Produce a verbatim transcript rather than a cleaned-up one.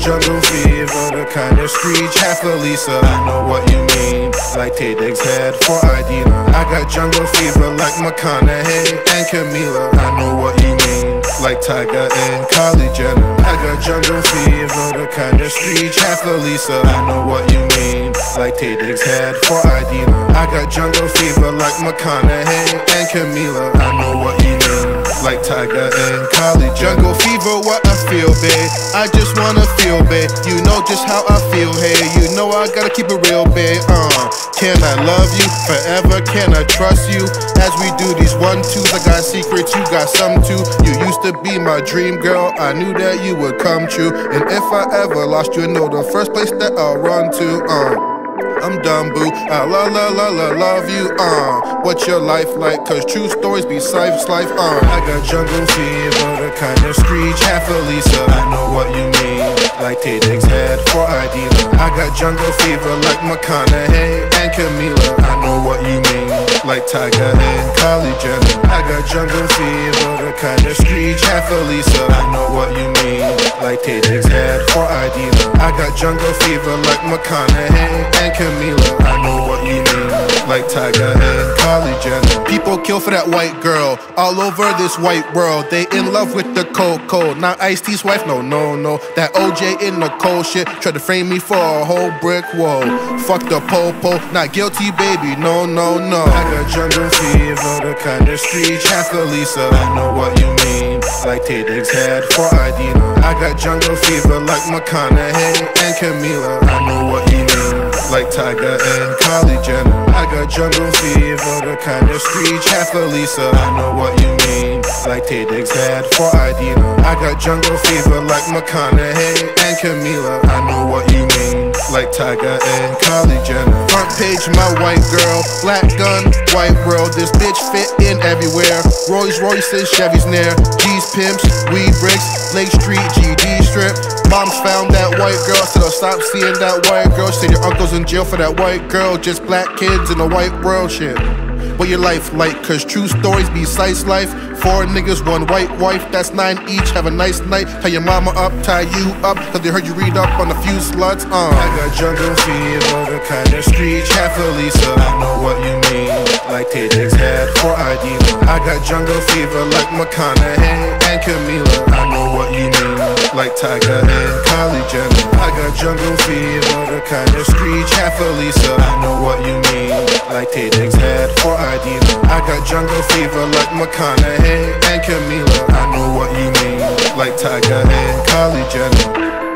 jungle fever, the kind of screech, half a Lisa. I know what you mean, like Tay Diggs head for Idina. I got jungle fever like McConaughey and Camila. I know what you mean, like Tyga and Kylie Jenner. I got jungle fever, the kind of screech, half a Lisa. I know what you mean, like Tay Diggs head for Idina. I got jungle fever like McConaughey and Camila. I know what you mean, like Tyga and Kylie Jenner. Jungle fever, what I feel, babe. I just wanna feel, babe. You know just how I feel, hey. You know I gotta keep it real, babe. Uh, can I love you forever? Can I trust you? As we do these one twos, I got secrets, you got some too. You used to be my dream girl. I knew that you would come true. And if I ever lost you, know the first place that I'll run to. Uh. I'm done, boo. I la la la la love you, uh. What's your life like? Cause true stories be life's life, uh. I got jungle fever, the kind of screech, half a Lisa. I know what you mean, like Tay Diggs head for Idina. I got jungle fever like McConaughey and Camila. I know what you mean, like Tyga and Kylie Jenner. I got jungle fever, the kind of screech, half a Lisa. I know what you mean, like Tay Diggs head for Idina. I got jungle fever like McConaughey and Camila. I know what you mean, like Tyga and Kylie Jenner. People kill for that white girl all over this white world. They in love with the cold cold. Not Ice-T's wife, no, no, no. That O J in the cold shit tried to frame me for a whole brick wall. Fuck the po-po, not guilty, baby, no, no, no. I got jungle fever, the kind of screech, half a Lisa. I know what you mean, like Tay Diggs head for Idina. I got jungle fever like McConaughey and Camila. I know what you mean, like Tyga and Kylie Jenner. I got jungle fever, the kind of screech, half a Lisa. I know what you mean, like Tay Diggs head for Idina. I got jungle fever like McConaughey and Camila. I know what you mean, like Tyga and Kylie Jenner. Front page, my white girl, black gun, white world. This bitch fit in everywhere. Rolls Royces, Chevys near. G's pimps, weed bricks, Lake Street, G D strip. Moms found that white girl, so they'll stop seeing that white girl. Say your uncle's in jail for that white girl. Just black kids in a white world shit. What your life like? Cause true stories be slice life. Four niggas, one white wife, that's nine each. Have a nice night. Tie your mama up, tie you up, cause they heard you read up on a few sluts. Uh. I got jungle fever, the kind of screech, half a Lisa. I know what you mean, like Tay Diggs head for Idina. I got jungle fever like McConaughey and Camila. I know what you mean, like Tyga and Kylie Jenner. I got jungle fever, the kind of screech, half a Lisa. I know what you mean, like Tay Diggs head for Idina. I got jungle fever like McConaughey and Camila. I know what you mean, like Tyga and Kylie Jenner.